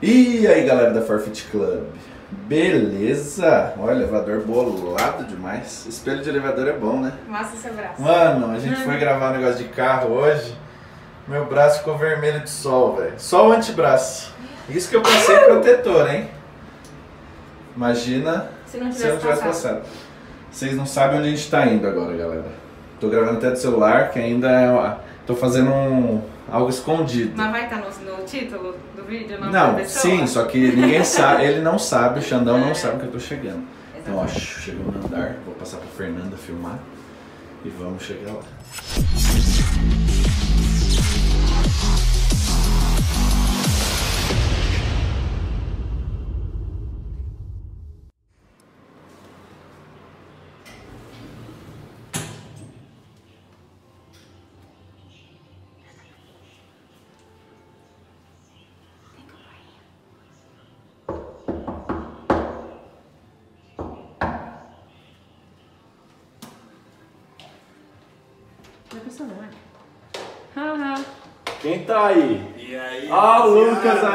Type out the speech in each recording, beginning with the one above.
E aí galera da Forfeit Club, beleza? Olha, elevador bolado demais. Espelho de elevador é bom, né? Massa seu braço. Mano, a gente foi gravar um negócio de carro hoje. Meu braço ficou vermelho de sol, velho. Só o antebraço. Isso que eu passei protetor, hein? Imagina se não tivesse passado. Vocês não sabem onde a gente tá indo agora, galera. Tô gravando até do celular, que ainda é... Tô fazendo algo escondido. Mas vai estar no título do vídeo? Não, sim, só que ninguém sabe, ele não sabe, o Xandão não sabe que eu tô chegando. Então, ó, chegou no andar, vou passar pra Fernanda filmar e vamos chegar lá. Quem tá aí? E aí? Ah, o Lucas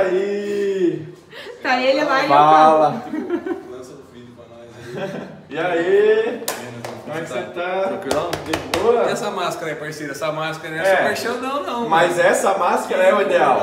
aí! Tá ele lá e fala! Lança do vídeo pra nós aí. E aí? Como é que você tá? Tranquilão? De boa? E essa máscara aí, parceiro? Essa máscara não é super Xandão, não. Mas essa máscara é o ideal.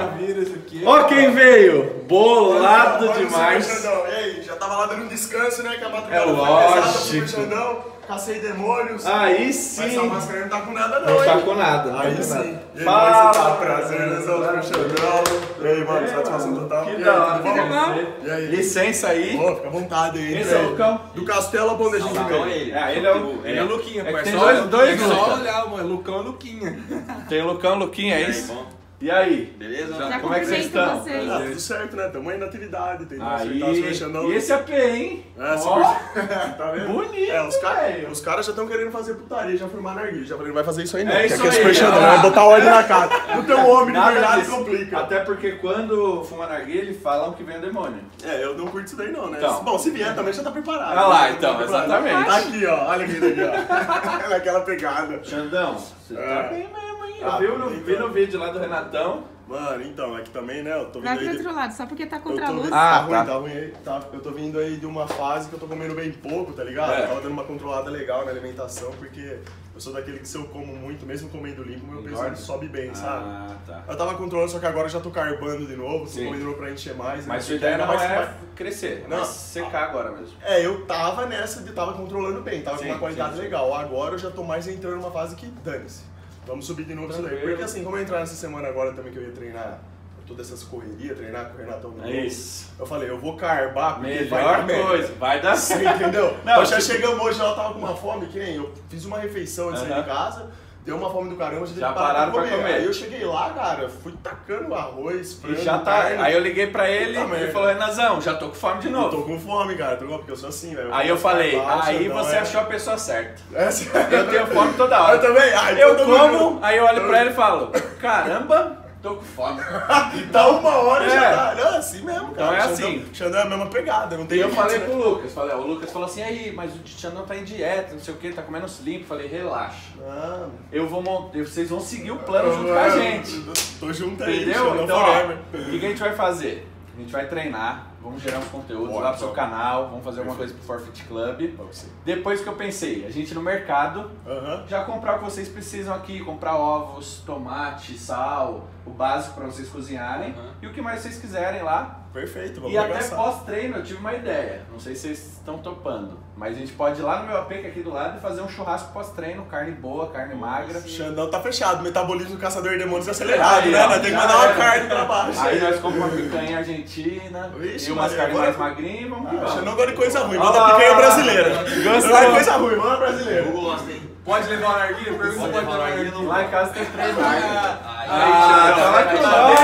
Ó, Ó, quem veio! Bolado demais! E aí, já tava lá dando um descanso, né? Que a madrugada É foi lógico. pesada, Super Xandão, cacei demônios. Aí Mas sim! essa máscara não tá com nada não, Não tá hein? com nada, não Aí tá com sim. nada. E aí, como é que Fala! você tá? Prazer, né? Super Xandão. E aí, mano, satisfação total. Que E aí, da hora, tudo bom? você. E aí? Licença aí. Pô, fica à vontade aí. Esse é o Lucão. Do Castelo a Bondejinho de Lucão é Meio. ele. Ele é o... Ele é o Luquinha, É que parceiro. tem dois É só Lucas. olhar, mano. Lucão é Luquinha. Tem o Lucão, Luquinha, é E aí, isso? bom? E aí? Beleza? Já Como é que vocês estão? vocês. Ah, tudo certo, né? Tamo aí na atividade, entendeu? Aí, Acertar Super Xandão. e esse AP, hein? É, Ó, tá vendo? bonito, É, velho. os caras já estão querendo fazer putaria, já fui narguilha. Já falei, não vai fazer isso aí não. É que isso aqui aí, Super Xandão, ó. vai botar ordem na casa. No teu homem de Nada verdade disso. complica. Até porque quando fuma narguilha, falam que vem o demônio. É, eu não curto isso daí não, né? Então. Bom, se vier também já tá preparado. Olha lá, né? então, Tá preparado. exatamente. Tá aqui, ó. Olha aqui daqui, ó. Naquela pegada. Xandão, você tá É. bem mesmo, hein? Ah, Eu vi no vídeo lá do Renatão. Mano, então, aqui também, né? Eu tô vindo Vai aí. pro outro lado, só porque tá Eu contra a tô luz. vendo, Ah, tá ruim, tá. tá ruim aí. Tá, eu tô vindo aí de uma fase que eu tô comendo bem pouco, tá ligado? É. Eu tava dando uma controlada legal na alimentação, porque eu sou daquele que se eu como muito, mesmo comendo limpo, meu peso Engorda? sobe bem, sabe? Ah, tá. Eu tava controlando, só que agora eu já tô carbando de novo, tô Sim. comendo de novo pra encher mais. Mas né? sua ideia Ainda não mais que é vai- crescer, Não. mas secar agora mesmo. É, eu tava nessa de tava controlando bem, tava Sim, com uma qualidade sim, sim. legal. Agora eu já tô mais entrando numa fase que dane-se. Vamos subir de novo isso daí. Tranquilo. Porque assim, como eu entrar nessa semana agora também que eu ia treinar todas essas correrias, treinar com o Renatão de novo, Isso. eu falei, eu vou carbar porque vai Melhor dar merda. coisa, vai dar Você certo. entendeu? Não, Nós já tipo- chegamos hoje, ela tava com uma fome, que nem eu fiz uma refeição antes de sair de Aham. casa, deu uma fome do caramba, já tive Já que parar pararam pra comer. Aí eu cheguei lá, cara, fui tacando arroz, E frango, já tá. carne. Aí eu liguei pra ele Puta e ele merda. falou, Renazão, já tô com fome de Eu novo. tô com fome, cara, porque eu sou assim, velho. Aí eu falei, Baixa, aí não você é- achou a pessoa certa. Essa- Eu tenho fome toda hora. Eu também? Ai, Eu todo mundo como, junto. aí eu olho pra ele e falo, caramba, tô com fome. Dá uma hora e É. já tá. Não, é assim mesmo, cara. Então é Xandão- assim. Xandão é a mesma pegada, não E tem eu limite, falei né? pro Lucas, o Lucas falou assim, aí, mas o Xandão tá em dieta, não sei o que, tá comendo limpo. Falei, relaxa. Ah, Eu vou vocês vão seguir o plano junto com a gente. Tô junto aí, Entendeu? Xandão Então, ó, forever. o que a gente vai fazer? A gente vai treinar, vamos gerar uns conteúdos Bora, lá pro seu bora. canal, vamos fazer alguma coisa pro Forfeit Club. Pra você. Depois que eu pensei, a gente ir no mercado, Aham. já comprar o que vocês precisam aqui, comprar ovos, tomate, sal, o básico pra vocês cozinharem Uhum. e o que mais vocês quiserem lá. Perfeito, vamos E até arregaçar. pós-treino eu tive uma ideia, não sei se vocês estão topando, mas a gente pode ir lá no meu AP que é aqui do lado e fazer um churrasco pós-treino, carne boa, carne magra. Xandão tá fechado, metabolismo do caçador de demônios acelerado, Aí, né? ó, Nós temos que já mandar uma era. carne pra baixo. Aí nós compramos uma picanha argentina Vixe, e umas Maria, carnes agora- mais magrinhas e vamos que vamos. Xandão gosta de coisa ruim, Olha manda lá, picanha olha lá. brasileira. Gostou? Não é coisa ruim, manda brasileira. Eu gosto, hein? Pode levar uma narguilha? Pergunta se pode levar uma narguilha. Lá em casa tem 3 marcas. Ah, Fala que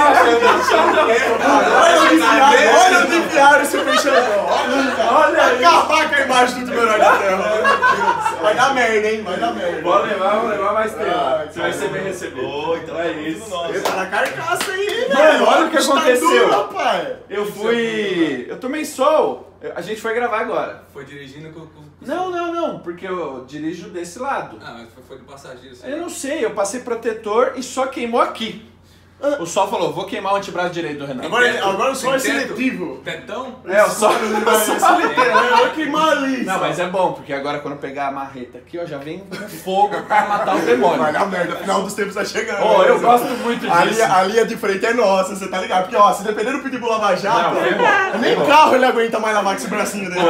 Olha onde enfiaram esse peixe Xandão. Olha aí. Acabar com a imagem do menor da terra. Vai dar merda, hein? Vai dar merda. Vamos levar mais tempo. Ah, Você vai ser bem recebido. Então é isso. Ele tá na carcaça aí, velho. Mano, olha o que bicho tá aconteceu. duro, rapaz. Eu tomei sol. A gente foi gravar agora. Foi dirigindo com... Não, porque eu dirijo desse lado. Ah, mas foi do passageiro. Assim. Eu não sei, eu passei protetor e só queimou aqui. O Sol falou, vou queimar o antebraço direito do Renan. Agora o Sol é Tem teto? seletivo. Tetão? É, o Sol... Eu vou queimar ali. Não, mas é bom, porque agora quando eu pegar a marreta aqui, ó, já vem com fogo pra matar o demônio. Vai dar merda, o final dos tempos tá chegando. Ô, eu gosto muito disso. A linha de frente é nossa, você tá ligado? Porque, ó, se depender do Pitbull lavar jato, Não, ferrou. nem carro ele aguenta mais lavar com esse bracinho dele.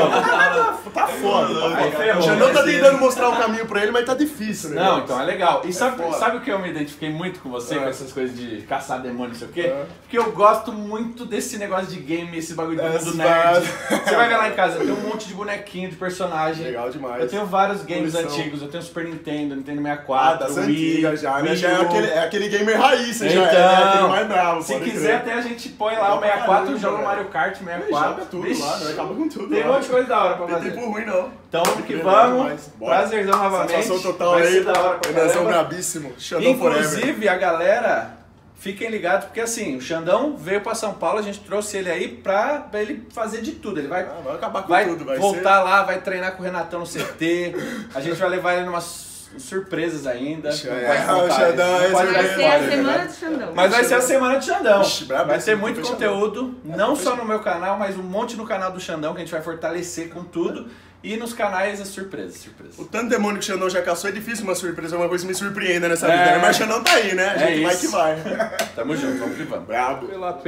Tá foda. Aí ferrou. O Xandão tá tentando mostrar o caminho pra ele, mas tá difícil, né? Não, então é legal. E sabe foda. o que eu me identifiquei muito com você, com essas coisas de caçar demônio, não sei o quê? Porque eu gosto muito desse negócio de game, esse bagulho de mundo nerd. Você vai ver lá em casa, eu tenho um monte de bonequinho, de personagem. Legal demais. Eu tenho vários games Coleção. antigos, eu tenho Super Nintendo, Nintendo 64, Das Wii, antigas já, né? Wii Já U. é aquele gamer raiz, você já é, Então, né? Aquele mais bravo. Se pode quiser crer. até a gente põe lá o 64 e joga o velho. Mario Kart 64. Joga tudo Vixe, lá, né? Acaba com tudo. tem um lá. monte de coisa da hora pra Tem fazer. tempo ruim, não. Então vamos que Legal vamos. demais. Bora. Prazerzão novamente. Satisfação total Vai aí. ser da hora pra Renanzão caramba. brabíssimo. Xandão forever. Inclusive, a galera, fiquem ligados, porque assim, o Xandão veio pra São Paulo, a gente trouxe ele aí pra ele fazer de tudo. Ele vai, Vai acabar com vai tudo, vai voltar lá, vai treinar com o Renatão no CT. A gente vai levar ele numas surpresas ainda. Não pode contar, o Xandão não é pode Vai dar ser a spoiler, semana né? do Xandão. Mas vai ser a semana do Xandão. Ixi, brabo, Vai ter esse muito foi conteúdo, não só no meu canal, mas um monte no canal do Xandão, que a gente vai fortalecer com tudo. E nos canais as surpresas. O tanto demônio que o Xandão já caçou é difícil uma surpresa, uma coisa que me surpreenda nessa É. vida, né? Mas o Xandão tá aí, né? A gente vai isso. que vai. Tamo junto, vamos que vamos. Brabo. Pelo AP,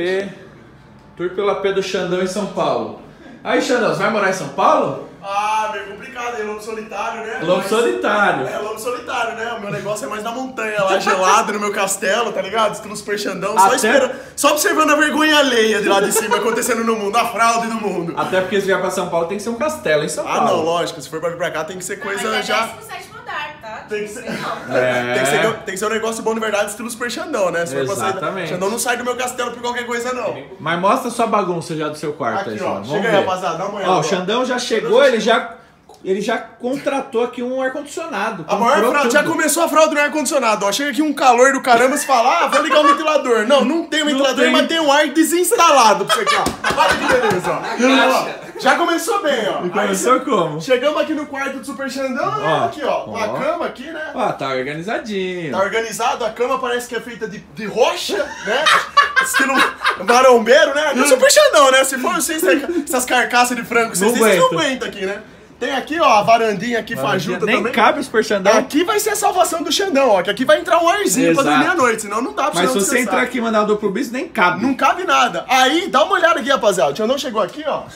tour pelo AP do Xandão em São Paulo. Aí, Xandão, você vai morar em São Paulo? Ah, meio complicado, é lobo solitário, né? Lobo Mas- solitário. É, lobo solitário, né? O meu negócio é mais na montanha, lá gelado no meu castelo, tá ligado? Estilo Super Xandão, Até- só observando a vergonha alheia de lá de cima acontecendo no mundo, a fraude do mundo. Até porque se vier pra São Paulo tem que ser um castelo em São Ah, Paulo. não, lógico, se for pra vir pra cá tem que ser coisa Mas é já... 17º andar, tá? Tem que ser- Não. É. Tem que ser um negócio bom de verdade, estilo Super Xandão, né? Se for pra sair, Exatamente. Xandão não sai do meu castelo por qualquer coisa, não. Mas mostra sua bagunça já do seu quarto aí, Aqui, ó, Xandão. chega aí, rapaziada, dá uma olhada. Ó, ó. o Xandão já chegou, ele já contratou aqui um ar-condicionado. A maior comprou fraude, já tudo. começou a fraude no ar-condicionado, ó. Chega aqui um calor do caramba, você fala, ah, vou ligar o ventilador. Não, não tem o ventilador, tem. mas tem um ar desinstalado pra você aqui, ó. Olha que beleza, ó. Já começou bem, ó. E começou como? Chegamos aqui no quarto do Super Xandão, Ó, aqui, ó. Uma ó. cama aqui, né? Ó, tá organizadinho. Tá organizado, a cama parece que é feita de rocha, né? Estilo marombeiro, né? Aqui é o Super Xandão, né? Se for assim, essas carcaças de frango que vocês Não têm, vocês não aguenta. aguentam aqui, né? Tem aqui, ó, a varandinha aqui, fajuta Nem também. cabe o Super Xandão. Aqui vai ser a salvação do Xandão, ó. Que aqui vai entrar um arzinho pra Exato. dormir à noite, senão não dá pra Mas se Xandão você descansar. entrar aqui e mandar o duplo bis, nem cabe. Não cabe nada. Aí, dá uma olhada aqui, rapaziada. O Xandão chegou aqui, ó.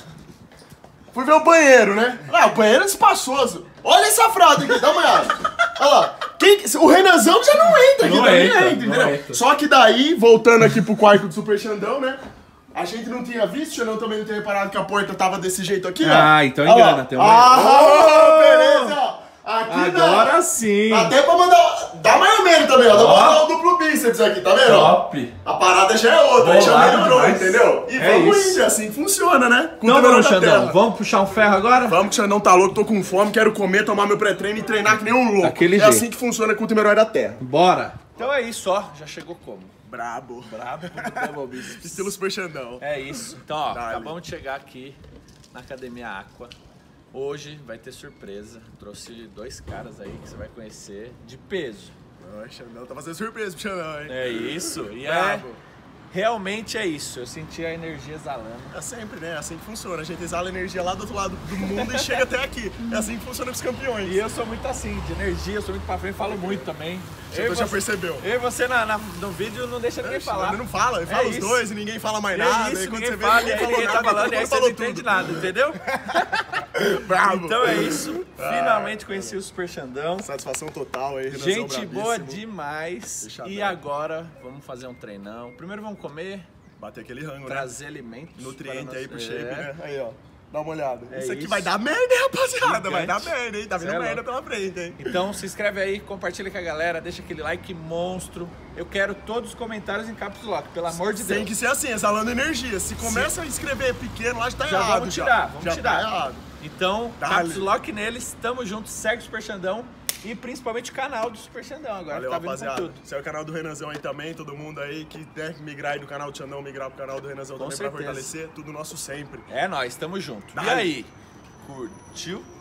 Fui ver o banheiro, né? Ah, o banheiro é espaçoso. Olha essa fraude aqui, dá uma olhada. Olha lá. O Renanzão já não entra aqui, Não também entra, não entendeu? entra. Só que daí, voltando aqui pro quarto do Super Xandão, né? A gente não tinha visto, o Xandão também não tinha reparado que a porta tava desse jeito aqui, ó. Ah, então Olha lá. engana, tem um- Ah, beleza, ó. Aqui Agora não. sim. Até pra mandar. Dá mais ou menos também, ó. Dá pra Ó. mandar o duplo bíceps aqui, tá vendo? ó? Top. A parada já é outra, aí já Bolado melhorou, demais. entendeu? E É vamos isso. indo, é assim que funciona, né? Com o Então Demerol vamos, da Xandão. terra. Vamos puxar um ferro agora? Vamos que o Xandão tá louco, tô com fome, quero comer, tomar meu pré-treino e treinar que nem um louco. Daquele é jeito. assim que funciona com o Temerói da Terra. Bora. Então é isso, ó. Já chegou como? Brabo. Brabo. Estilo Super Xandão. É isso. Então, ó, Dale. acabamos de chegar aqui na Academia Aqua. Hoje vai ter surpresa. Trouxe 2 caras aí que você vai conhecer de peso. Ó, o Xandão tá fazendo surpresa pro Xandão, hein? É isso. E Brabo. realmente é isso. Eu senti a energia exalando. É sempre, né? É assim que funciona. A gente exala energia lá do outro lado do mundo e chega até aqui. É assim que funciona com os campeões. E eu sou muito assim, de energia, eu sou muito pra frente, falo muito também. Você já percebeu. Eu e você no vídeo não deixa ninguém falar. Ele não fala, ele fala os isso. dois e ninguém fala mais É nada. isso, e quando ninguém você vê, fala, ninguém e aí falou ninguém tá nada, falando, todo e aí mundo você não falou entende tudo. nada, entendeu? Bravo. Então é isso, finalmente conheci o Super Xandão. Satisfação total aí, Renanzão Gente boa brabíssimo. demais. Fechadão. E agora vamos fazer um treinão. Primeiro vamos comer, Bater aquele rango, né? trazer alimentos. Nutriente para aí nós- pro shape, É. né? Aí, ó. Dá uma olhada. É isso aqui isso. vai dar merda, hein, rapaziada? Vai dar Gigante. merda, hein? Tá vindo Cê é merda louco. pela frente, hein? Então se inscreve aí, compartilha com a galera, deixa aquele like monstro. Eu quero todos os comentários em caps lock, pelo amor de Tem Deus. que ser assim, exalando energia. Se começa a escrever pequeno, lá já tá Já errado. vamos tirar, vamos já tirar. Tá errado. Então, Dale. caps lock neles, tamo junto, segue o Super Xandão e principalmente o canal do Super Xandão agora, Valeu, que tá vindo com rapaziada. tudo. Esse é o canal do Renanzão aí também, todo mundo aí que quer migrar aí do canal do Xandão, migrar pro canal do Renanzão Com também certeza. pra fortalecer. Tudo nosso sempre. É nóis, tamo junto. E Dale. aí, curtiu?